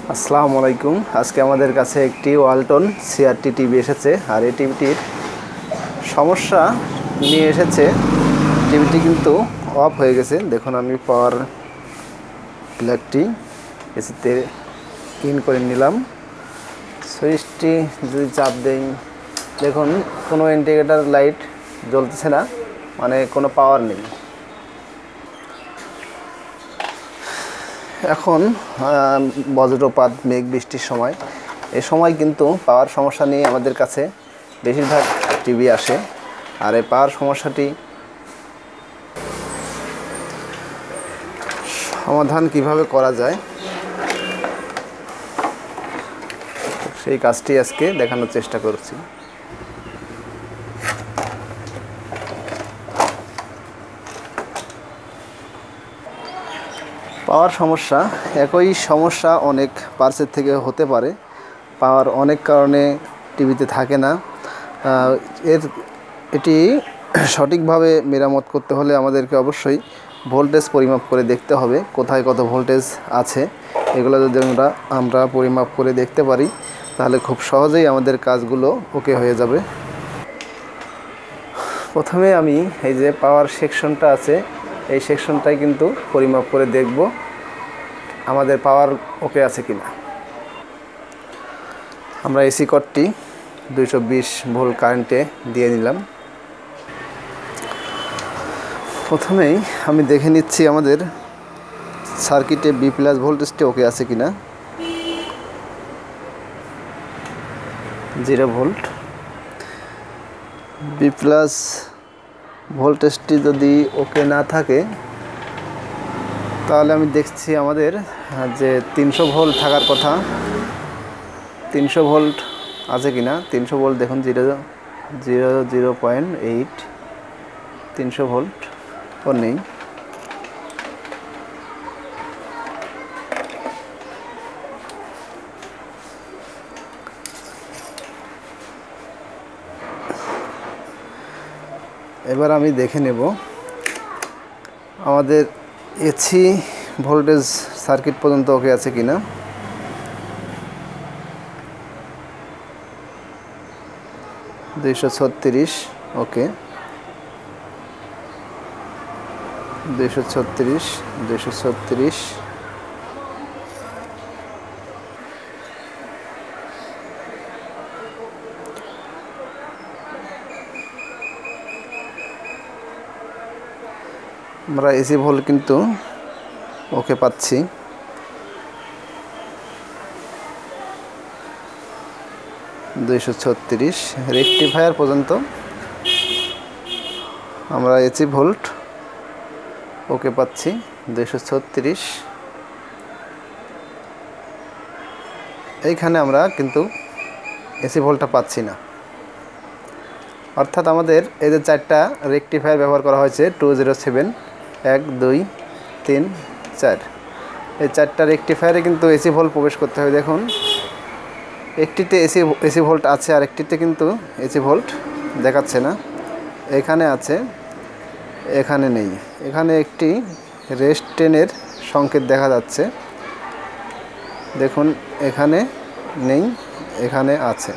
আসসালামু আলাইকুম। আজকে আমাদের কাছে একটি ওয়ালটন সিআরটি টিভি এসেছে, আর এই টিভিটির সমস্যা নিয়ে এসেছে। টিভিটি কিন্তু অফ হয়ে গেছে। দেখুন, আমি পাওয়ার প্লাগটি এসিতে ইন করে নিলাম। সুইচটি যদি চাপ দেই, দেখুন কোনো ইন্ডিকেটর লাইট জ্বলতেছে না, মানে কোনো পাওয়ার নেই। এখন বজ্রপাত, মেঘ, বৃষ্টির সময়, এই সময় কিন্তু পাওয়ার সমস্যা নিয়ে আমাদের কাছে বেশিরভাগ টিভি আসে। আর এই পাওয়ার সমস্যাটি সমাধান কিভাবে করা যায়, সেই কাজটি আজকে দেখানোর চেষ্টা করছি। পাওয়ার সমস্যা, একই সমস্যা অনেক পার্সের থেকে হতে পারে। পাওয়ার অনেক কারণে টিভিতে থাকে না। এটি সঠিকভাবে মেরামত করতে হলে আমাদেরকে অবশ্যই ভোল্টেজ পরিমাপ করে দেখতে হবে, কোথায় কত ভোল্টেজ আছে। এগুলো যদি আমরা পরিমাপ করে দেখতে পারি, তাহলে খুব সহজেই আমাদের কাজগুলো ওকে হয়ে যাবে। প্রথমে আমি এই যে পাওয়ার সেকশনটা আছে, এই সেকশনটাই কিন্তু পরিমাপ করে দেখব আমাদের পাওয়ার ওকে আছে কিনা। আমরা এসি কর্ডটি 220 ভোল্ট কারেন্টে দিয়ে নিলাম। প্রথমেই আমি দেখে নিচ্ছি আমাদের সার্কিটে বি প্লাস ভোল্টেজটি ওকে আছে কিনা। 0 ভোল্ট। বি প্লাস ভোল্টেজটি যদি ওকে না থাকে, তাহলে আমি দেখছি আমাদের যে 300 ভোল্ট থাকার কথা, 300 ভোল্ট আছে কিনা। 300 ভোল্ট দেখুন, 0.8 300 ভোল্ট ও নেই। এবার আমি দেখে নেব আমাদের এসি ভোল্টেজ সার্কিট পর্যন্ত ওকে আছে কিনা। $236 ওকে। 236 আমরা এসি ভোল্ট কিন্তু ওকে পাচ্ছি। রেকটিফায়ার পর্যন্ত আমরা এসি ভোল্ট ওকে পাচ্ছি 236। এইখানে আমরা কিন্তু এসি ভোল্টটা পাচ্ছি না। অর্থাৎ আমাদের এই যে 4টা রেকটিফায়ার ব্যবহার করা হয়েছে, 207 1 2 3 4, এই 4টা রেকটিফায়ারে কিন্তু এসি ভোল্ট প্রবেশ করতে হবে। দেখুন, একটিতে এসি ভোল্ট আছে, আর একটিতে কিন্তু এসি ভোল্ট দেখাচ্ছে না। এখানে আছে, এখানে নেই। এখানে একটি রেস্টেনের সংকেত দেখা যাচ্ছে, দেখুন এখানে নেই, এখানে আছে।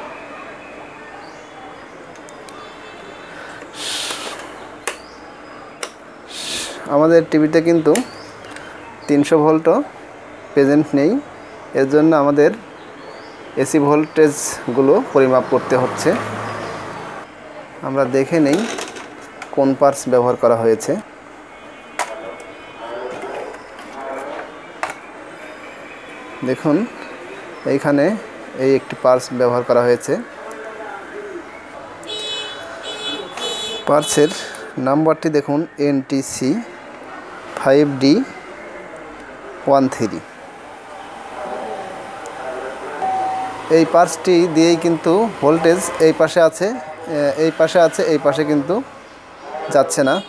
আমাদের টিভিতে কিন্তু 300 ভোল্টও প্রেজেন্ট নেই। এর জন্য আমাদের এসি ভোল্টেজগুলো পরিমাপ করতে হচ্ছে। আমরা দেখে নেই কোন পার্টস ব্যবহার করা হয়েছে। দেখুন, এইখানে এই একটি পার্টস ব্যবহার করা হয়েছে। পার্টসের নাম্বারটি দেখুন, NTC 5D13। এই পার্টসটি দিয়েই কিন্তু ভোল্টেজ এই পাশে আছে, এই পাশে আছে, এই পাশে কিন্তু যাচ্ছে না।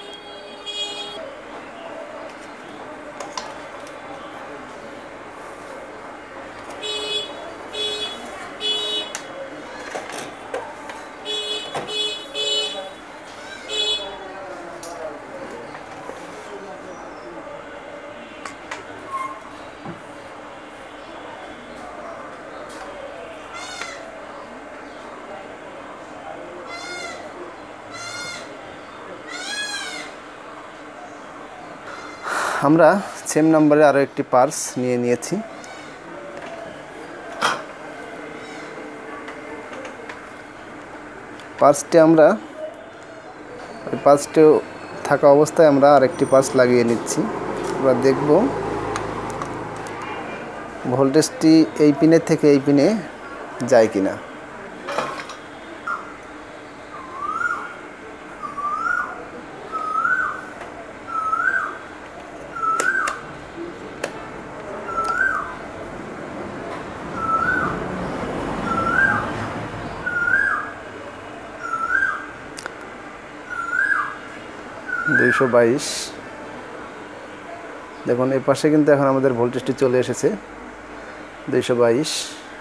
আমরা সেম নাম্বারে আরও একটি পার্স নিয়ে নিয়েছি। পার্সটি আমরা ওই পার্সটি থাকা অবস্থায় আমরা আরেকটি পার্স লাগিয়ে নিচ্ছি। আমরা দেখব ভোল্টেজটি এই পিনের থেকে এই পিনে যায় কিনা। দেখুন এই পাশে কিন্তু এখন আমাদের ভোল্টেজটি চলে এসেছে 222।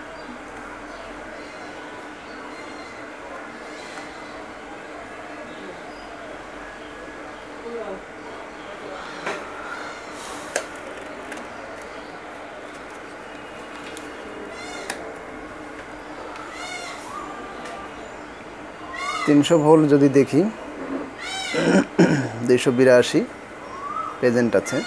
ভোল্ট যদি দেখি 282 প্রেজেন্ট আছে।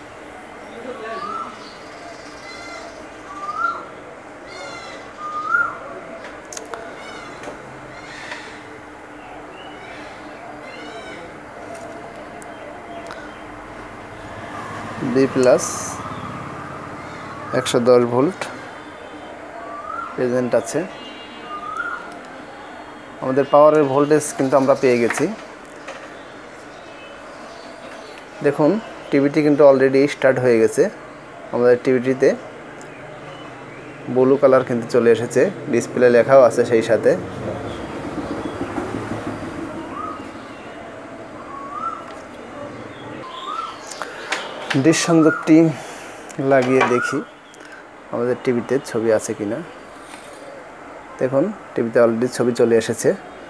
বি প্লাস 110 ভোল্ট প্রেজেন্ট আছে। আমাদের পাওয়ারের ভোল্টেজ কিন্তু আমরা পেয়ে গেছি। দেখুন টিভিটি কিন্তু অলরেডি স্টার্ট হয়ে গেছে। আমাদের টিভিটিতে ব্লু কালার কিন্তু চলে এসেছে, ডিসপ্লে লেখাও আছে সেই সাথে। ডিশ সংযোগটি লাগিয়ে দেখি আমাদের টিভিতে ছবি আছে কিনা। দেখুন টিভিতে অলরেডি ছবি চলে এসেছে।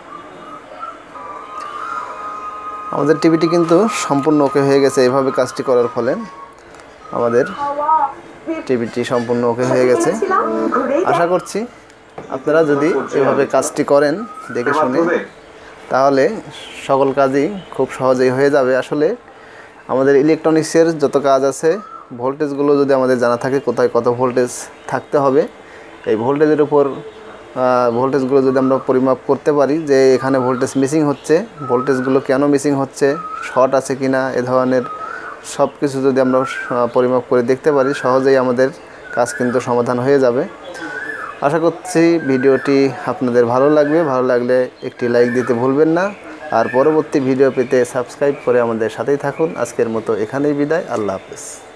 আমাদের টিভিটি কিন্তু সম্পূর্ণ ওকে হয়ে গেছে। এভাবে কাজটি করার ফলে আমাদের টিভিটি সম্পূর্ণ ওকে হয়ে গেছে। আশা করছি আপনারা যদি এভাবে কাজটি করেন দেখে শুনে, তাহলে সকল কাজই খুব সহজেই হয়ে যাবে। আসলে আমাদের ইলেকট্রনিক্সের যত কাজ আছে, ভোল্টেজগুলো যদি আমাদের জানা থাকে কোথায় কত ভোল্টেজ থাকতে হবে, এই ভোল্টেজের উপর ভোল্টেজগুলো যদি আমরা পরিমাপ করতে পারি যে এখানে ভোল্টেজ মিসিং হচ্ছে, ভোল্টেজগুলো কেন মিসিং হচ্ছে, শর্ট আছে কিনা, এ ধরনের সব কিছু যদি আমরা পরিমাপ করে দেখতে পারি, সহজেই আমাদের কাজ কিন্তু সমাধান হয়ে যাবে। আশা করছি ভিডিওটি আপনাদের ভালো লাগবে। ভালো লাগলে একটি লাইক দিতে ভুলবেন না। আর পরবর্তী ভিডিও পেতে সাবস্ক্রাইব করে আমাদের সাথেই থাকুন। আজকের মতো এখানেই বিদায়। আল্লাহ হাফেজ।